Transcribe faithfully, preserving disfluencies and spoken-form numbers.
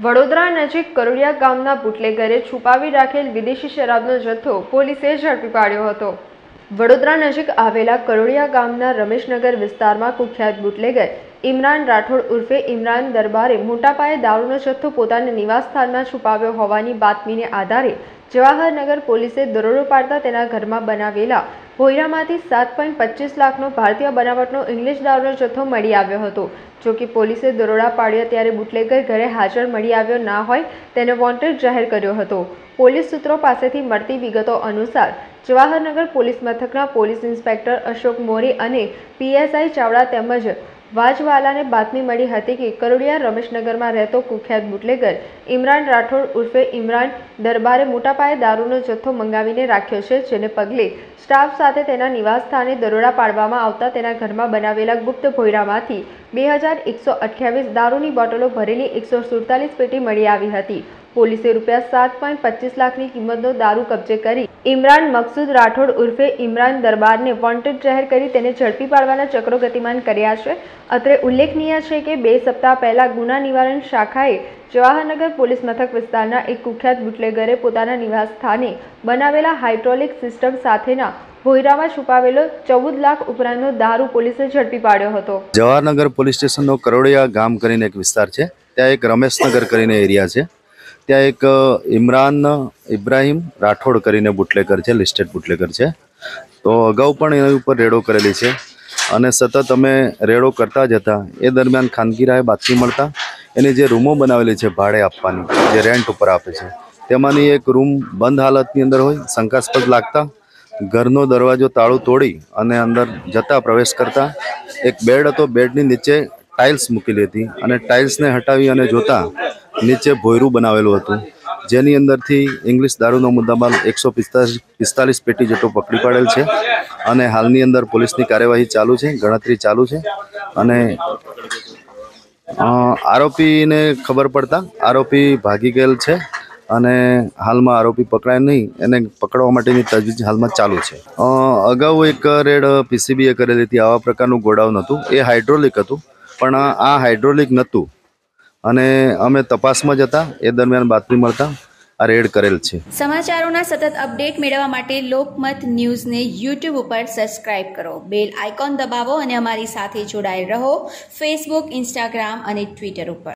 વડોદરા નજીક કરોડિયા ગામના બુટલેગરે છુપાવી રાખેલ વિદેશી શરાબનો જથ્થો પોલીસે ઝડપી પાડ્યો હતો। વડોદરા નજીક આવેલા કરોડિયા ગામના રમેશનગર વિસ્તારમાં કુખ્યાત બુટલેગર ઇમરાન રાઠોડ ઉર્ફે ઇમરાન દરબારે મોટા પાયે દારૂનો જથ્થો પોતાના નિવાસસ્થાનમાં છુપાવ્યો હોવાની બાતમીને આધારે જવાહરનગર પોલીસે દરોડો પાડતા તેના ઘરમાં બનાવેલા ભોયરામાંથી સાત પોઈન્ટ પચીસ લાખનો ભારતીય બનાવટનો ઇંગ્લિશ દારૂનો જથ્થો મળી આવ્યો હતો। જો કે પોલીસે દરોડા પાડ્યા ત્યારે બુટલેગર ઘરે હાજર મળી આવ્યો ના હોય તેને વોન્ટેડ જાહેર કર્યો હતો। પોલીસ સૂત્રો પાસેથી મળતી વિગતો અનુસાર જવાહરનગર પોલીસ મથકના પોલીસ ઇન્સ્પેક્ટર અશોક મોરી અને પીએસઆઈ ચાવડા તેમજ વાજવાલાને બાતમી મળી હતી કે કરોડિયા રમેશનગરમાં રહેતો કુખ્યાત બુટલેગર ઇમરાન રાઠોડ ઉર્ફે ઇમરાન દરબારે મોટા પાયે દારૂનો જથ્થો મંગાવીને રાખ્યો છે, જેને પગલે સ્ટાફ સાથે તેના નિવાસસ્થાને દરોડા પાડવામાં આવતા તેના ઘરમાં બનાવેલા ગુપ્ત ભોયરામાંથી બે હજાર એકસો અઠ્યાવીસ દારૂની બોટલો ભરેલી એકસો સુડતાલીસ પેટી મળી આવી હતી। પોલીસે રૂપિયા સાત પોઈન્ટ પચીસ લાખની કિંમતનો દારૂ કબજે કરી ઇમરાન મકસૂદ રાઠોડ ઉર્ફે ઇમરાન દરબારને વોન્ટેડ જાહેર કરી તેને ઝડપી પાડવાના ચક્રો ગતિમાન કર્યા છે। અત્રે ઉલ્લેખનીય છે કે બે સપ્તાહ પહેલા ગુના નિવારણ શાખાએ જવાહરનગર પોલીસ મથક વિસ્તારના એક કુખ્યાત બુટલેગરે પોતાના નિવાસ સ્થાને બનાવેલા હાઇડ્રોલિક સિસ્ટમ સાથેના ભોયરામાં છુપાવેલો ચૌદ લાખ ઉપરાંતનો દારૂ પોલીસે ઝડપી પાડ્યો હતો। જવાહરનગર પોલીસ સ્ટેશનનો કરોડિયા ગામ કરીને એક વિસ્તાર છે, ત્યાં એક રમેશનગર કરીને એરિયા છે, ત્યાં એક ઇમરાન ઇબ્રાહિમ રાઠોડ કરીને બુટલેગર છે, લિસ્ટેડ બુટલેગર છે। તો અગાઉ પણ એના ઉપર રેડો કરેલી છે અને સતત અમે રેડો કરતા જ હતા। એ દરમિયાન ખાનગી રાહે બાતમી મળતા એની જે રૂમો બનાવેલી છે ભાડે આપવાની, જે રેન્ટ ઉપર આપે છે, તેમાંની એક રૂમ બંધ હાલતની અંદર હોય, શંકાસ્પદ લાગતા ઘરનો દરવાજો તાળું તોડી અને અંદર જતા પ્રવેશ કરતા એક બેડ હતો, બેડની નીચે ટાઇલ્સ મૂકેલી હતી અને ટાઇલ્સને હટાવી અને જોતા નીચે ભોયરું બનાવેલું હતું, જેની અંદરથી ઇંગ્લિશ દારૂનો મુદ્દામાલ એકસો પિસ્તાલીસ પિસ્તાલીસ પેટી જેટલો પકડી પાડેલ છે અને હાલની અંદર પોલીસની કાર્યવાહી ચાલુ છે, ગણતરી ચાલુ છે અને આરોપીને ખબર પડતા આરોપી ભાગી ગયેલ છે અને હાલમાં આરોપી પકડાય નહીં, એને પકડવા માટેની તજવીજ હાલમાં ચાલુ છે। અગાઉ એક રેડ પીસીબીએ કરેલી હતી, આવા પ્રકારનું ગોડાઉન હતું, એ હાઇડ્રોલિક હતું પણ આ હાઇડ્રોલિક નહોતું અને અમે તપાસમાં જ હતા, એ દરમિયાન બાતમી મળતા આ રેડ કરેલ છે। સમાચારોના સતત અપડેટ મેળવવા માટે લોકમત ન્યૂઝને યુટ્યુબ ઉપર સબસ્ક્રાઇબ કરો, બેલ આઇકોન દબાવો અને અમારી સાથે જોડાયેલ રહો ફેસબુક, ઇન્સ્ટાગ્રામ અને ટ્વિટર ઉપર।